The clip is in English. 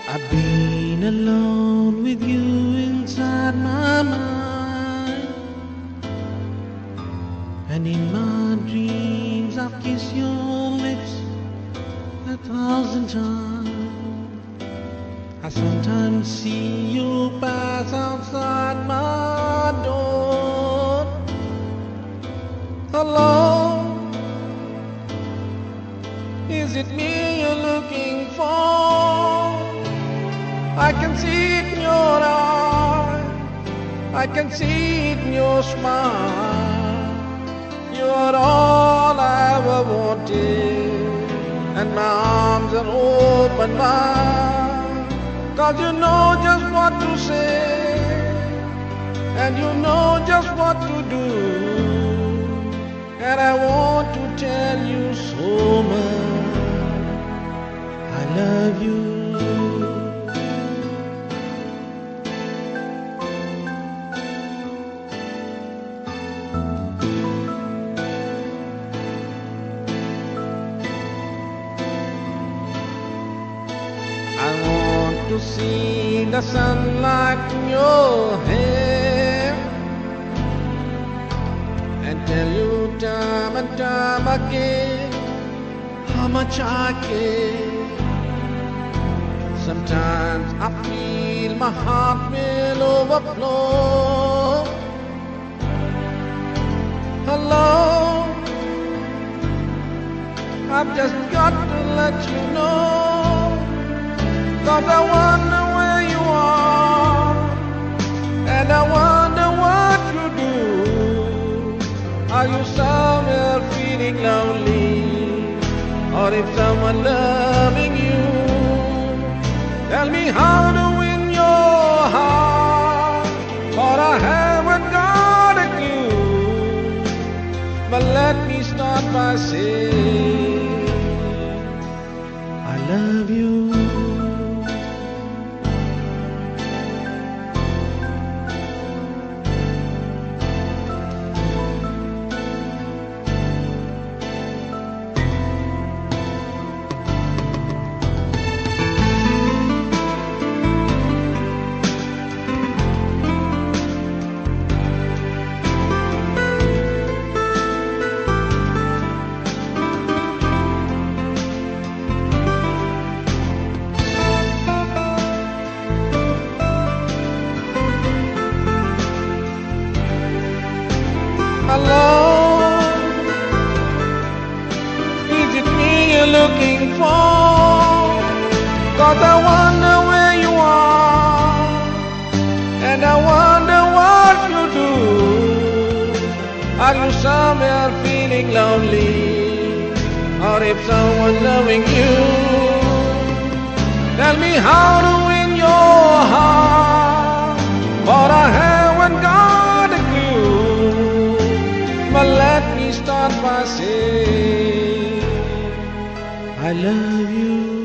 I've been alone with you inside my mind, and in my dreams I've kissed your lips 1,000 times. I sometimes see you pass outside my door alone. Is it me you're looking for? I can see it in your eyes, I can see it in your smile. You are all I ever wanted, and my arms are open wide. 'Cause you know just what to say, and you know just what to do, and I want to tell you so much I love you. I want to see the sunlight in your hair, and tell you time and time again how much I care. Sometimes I feel my heart will overflow. Alone, I've just got to let you know. 'Cause I wonder where you are, and I wonder what you do. Are you somewhere feeling lonely, or if someone loving you? Tell me how to win your heart, for I haven't got a clue. But let me start by saying I love you. Alone, is it me you're looking for? 'Cause I wonder where you are, and I wonder what you do. Are you somewhere feeling lonely, or if someone loving you? Tell me how to win your heart, for I haven't got a clue. But let me start by saying I love you.